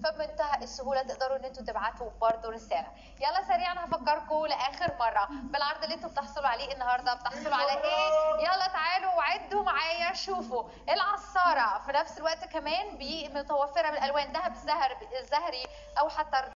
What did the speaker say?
فبمنتهى السهوله تقدروا ان انتوا تبعتوا برضه رساله. يلا سريعا هفكركم لاخر مره بالعرض اللي انتوا بتحصلوا عليه النهارده. بتحصلوا على ايه؟ يلا تعالوا وعدوا معايا. شوفوا العصاره في نفس الوقت كمان متوفره بالالوان ذهب الزهري او حتى